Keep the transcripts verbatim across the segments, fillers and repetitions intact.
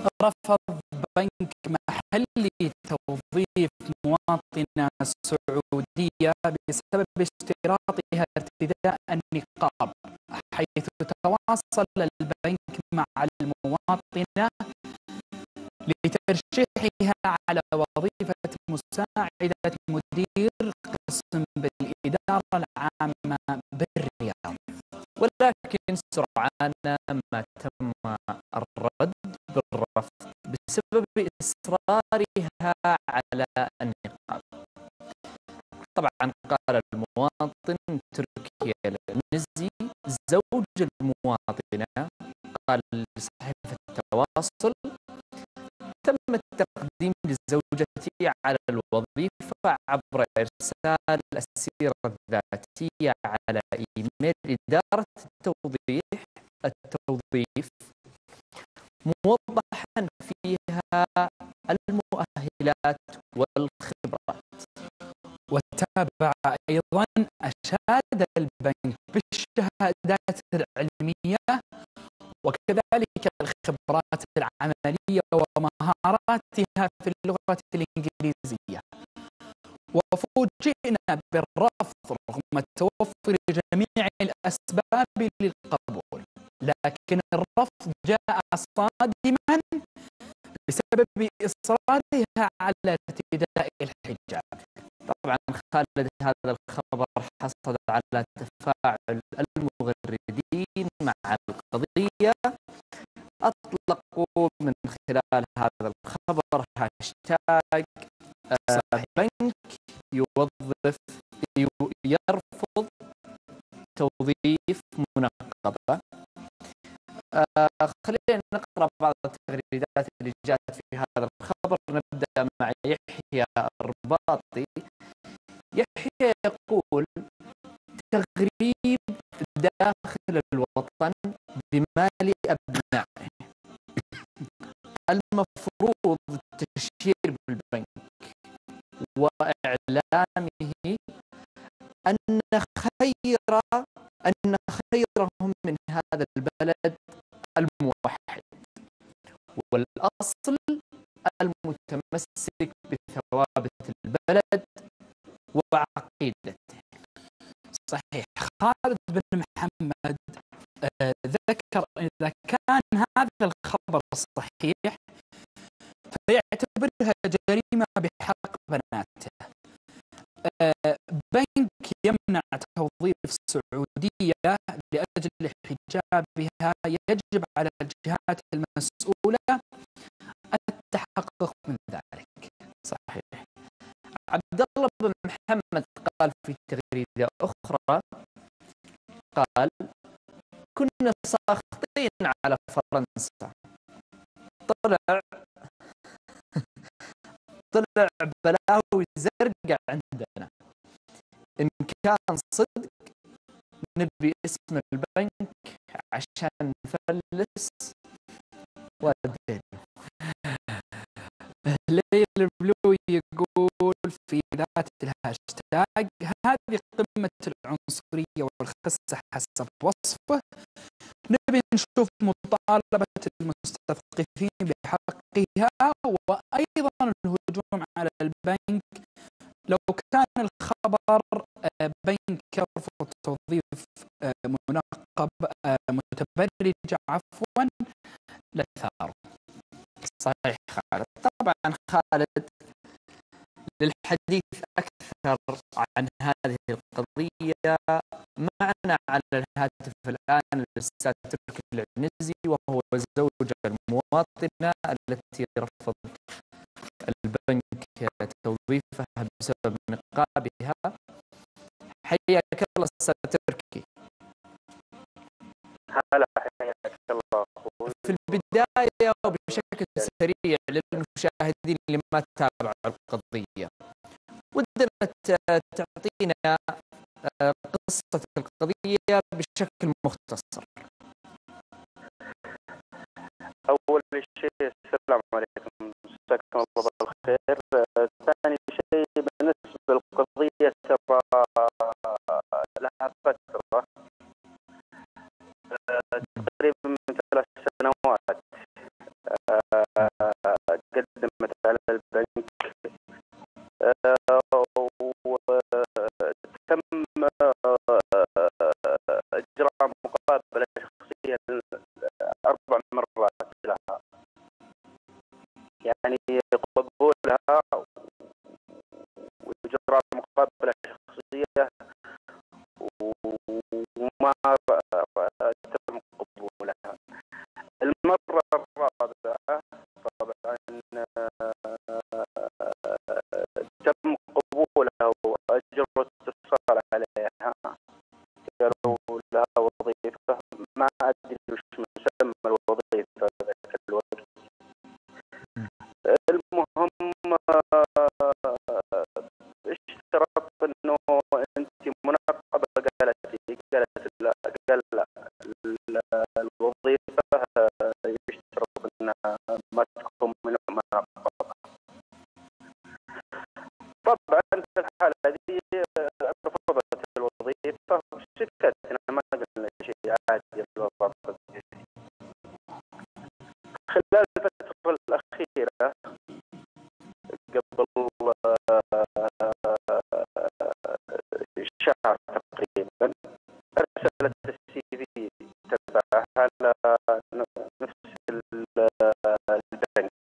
رفض بنك محلي توظيف مواطنة سعودية بسبب اشتراطها ارتداء النقاب، حيث تواصل البنك مع المواطنة لترشيحها على وظيفة مساعدة مدير قسم بالإدارة العامة بالرياض، ولكن سرعان ما تم الرد بالرفض بسبب إصرارها على النقاب. طبعا قال المواطن تركي العنزي زوج المواطنة، قال لصحيفة التواصل: تم التقديم لزوجتي على الوظيفة عبر إرسال السيرة الذاتية على إيميل إدارة التوظيف التوظيف موضحا فيها المؤهلات والخبرات. وتابع أيضا: أشاد البنك بالشهادات العلمية وكذلك الخبرات العملية ومهاراتها في اللغة الإنجليزية، وفوجئنا بالرفض رغم توفر جميع الأسباب للقبول، لكن الرفض جاء صادما بسبب إصرارها على ارتداء الحجاب. طبعا خالد هذا الخبر حصل على تفاعل المغردين مع القضية، أطلقوا من خلال هذا الخبر هاشتاج بنك يوظف يرفض توظيف منقبة. آه خلينا نقرأ بعض التغريدات اللي جاءت في هذا الخبر. نبدأ مع يحيى الرباطي. يحيى يقول: تغريب داخل الوطن بمال أبنائه، المفروض التشهير بالبنك وإعلامه أن خير أن خيرهم من هذا البلد الموحد، والأصل المتمسك بثوابت البلد وعقيدته. صحيح. خالد بن محمد آه ذكر إذا كان هذا الخبر صحيح فيعتبرها جريمة بحق بناته. آه بنك يمنع توظيف سعودية لأجل حجابها، يجب على الجهات المسؤولة التحقق من ذلك. صحيح. عبد الله بن محمد قال في تغريدة أخرى، قال: كنا ساخطين على فرنسا، طلع طلع بلاوي زرقاء عندنا، إن كان صدق نبي اسم البنك عشان نفلس ودينه. ليل البلو يقول في ذات الهاشتاج: هذه قمة العنصرية والخسة حسب وصفه، نبي نشوف مطالبة المستثقفين بحقها وأيضا الهجوم على البنك. لو كان الخبر بنك يرفض توظيف منقب متبرج عفوا لثار. صحيح خالد. طبعا خالد للحديث أكثر عن هذه القضية معنا على الهاتف الآن الأستاذ تركي العنزي، وهو زوج المواطنة التي رفض البنك توظيفها بسبب نقابها. حياك الله أستاذ تركي. هلا، حياك الله. في البداية وبشكل سريع للمشاهدين اللي ما تابعوا القضية، ودنا تعطينا قصة القضية بشكل مختصر. أول شيء السلام عليكم، مساكم الله بالخير. ثاني شيء بالنسبة للقضية ترى لها فترة تقريبا من ثلاث سنوات المرة الرابعة طبعا تم قبولها وأجروا الاتصال عليها، قالوا لها وظيفة ما أدري وش مسمى الوظيفة ذاك الوقت. المهم اشترط انه انت منقبة، قالت لي قالت لا قال لا الوظيفة يشترط انها ما تكون من منقبة. طبعا في الحالة هذه رفضت الوظيفة وسكتنا ما قلنا شيء عادي. خلال الفترة الأخيرة قبل شهر تقريبا أرسلت السي في تبعها على نفس البنك.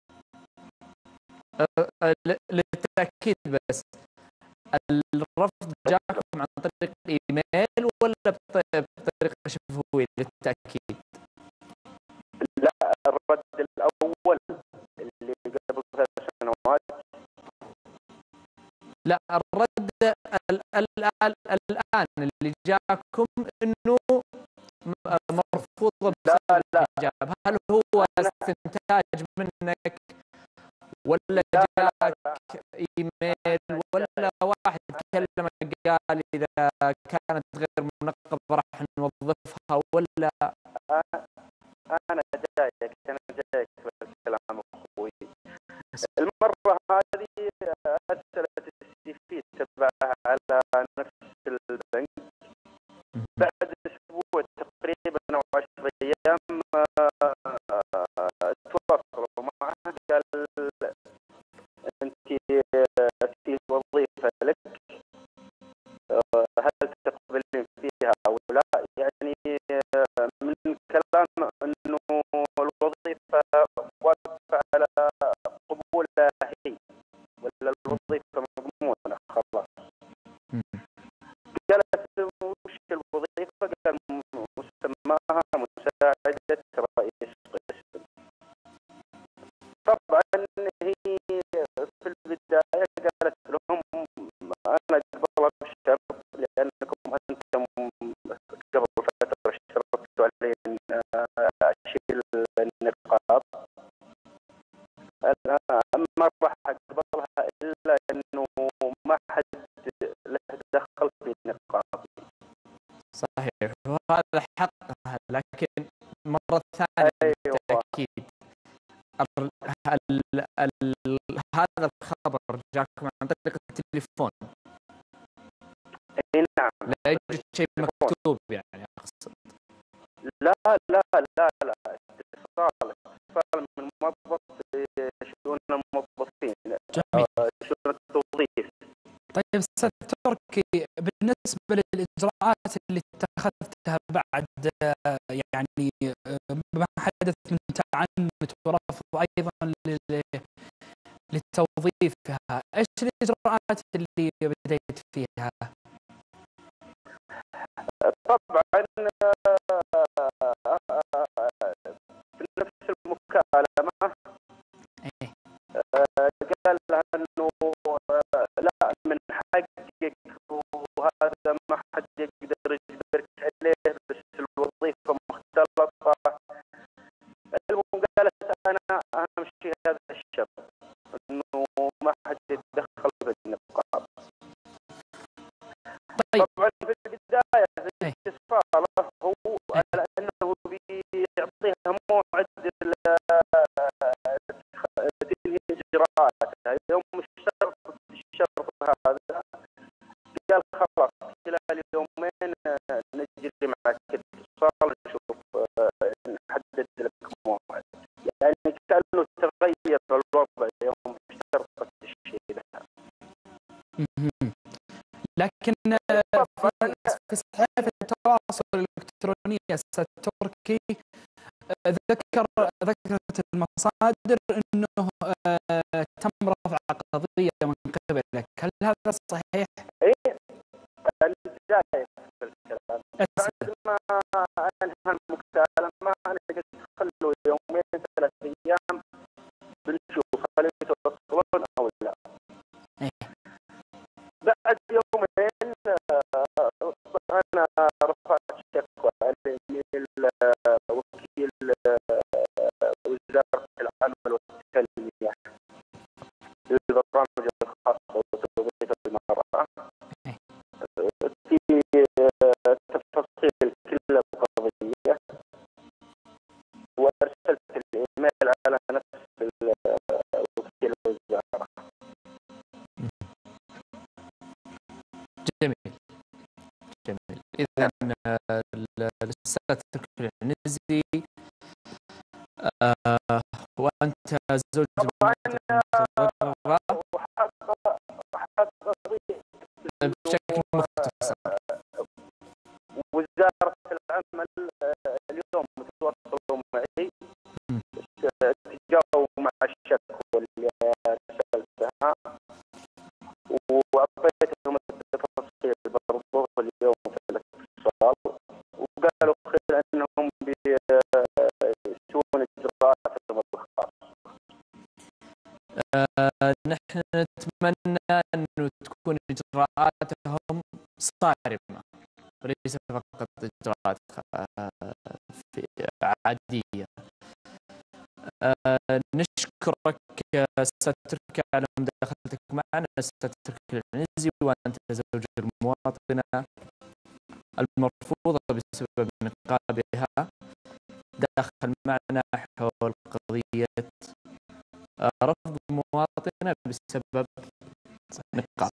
للتأكيد بس، الرفض جاكم عن طريق الإيميل ولا بطريقة شفوية للتأكيد؟ لا، الرد الأول اللي قبل ثلاث سنوات. لا، الرد الآن الآن اللي جاكم إنه مرفوض بسبب الحجاب، هل هو استنتاج منك ولا جاك إيميل ولا واحد كلمك قال إذا كانت غير منقبة راح نوظفها ولا؟ أنا جايك أنا جايك بالكلام أخوي. المرة هذه أرسلت السي في تبعها على نفس البنك. بعد أسبوع تقريبا أو عشر أيام تواصلوا معها، قال أنت في وظيفة لك، هل تقبلين فيها أو لا؟ يعني من كلام أنه الوظيفة واقفة على قبولها هي ولا الوظيفة مضمونة خلاص. قالت وش الوظيفة؟ قال مسماها مساعدة رئيس قسم. طبعا هي في البداية قالت لهم أنا قبل أبشر لأنكم أنتم قبل فترة اشترطتوا علي أن أشيل النقاب. أنا ما راح أقبلها إلا أنه ما حد له دخل في النقاب. صحيح، وهذا حقها، لكن مرة ثانية أيوة. بالتأكيد ال ال ال هذا الخبر جاكم عن طريق التليفون؟ اي نعم. لا يوجد شيء مكتوب يعني أقصد. لا لا لا لا اتصال اتصال من موظف شؤون الموظفين، شؤون التوظيف. طيب أستاذ تركي، بالنسبة للإجراءات اللي اتخذتها بعد يعني ما حدث من تعنت ورفض أيضا لتوظيفها، إيش الإجراءات اللي بديت فيها؟ طبعا في نفس المكالمة قال لها انه لا من حقك وهذا ما حد يقدر يجبرك عليه، بس الوظيفة مختلطة. المهم قالت انا اهم شيء هذا الشرط انه ما حد يتدخل بالنقاب. طيب. طبعا في البداية في اتصاله هو على انه بيعطيها موعد تنهي اجراءاتها. يوم الشرط الشرط هذا قال خلاص خلال يومين نجري معك اتصال نشوف نحدد لك موعد. يعني كأنه تغير الوضع يوم اشترطت الشيء ذا. لكن في صحيفة التواصل الإلكتروني أستاذ تركي ذكر ذكرت المصادر أنه تم رفع قضية من قبلك، هل هذا صحيح؟ إيه، أنا جاي في الكلام. بعد ما أنهى المكالمة أنا قلت خلوا يوم آه وأنت زوج طبعا المتضررة وحق وحق بشكل مختصر. وزارة العمل اليوم تواصلوا معي تجاوبوا مع الشكوى اللي أرسلتها وأعطيتهم التفاصيل برضو اليوم في الاتصال، وقالوا خير أنهم بيسوون إجراءاتهم الخاصة. آه نحن نتمنى أنه تكون إجراءاتهم صارمة وليس فقط إجراءات في عادية. آه نشكرك أستاذ تركي على مداخلتك معنا أستاذ تركي العنزي، وأنت زوج المواطنة المرفوضة بسبب نقابها داخل معنا حول قضية رفض مواطنة بسبب نقاب.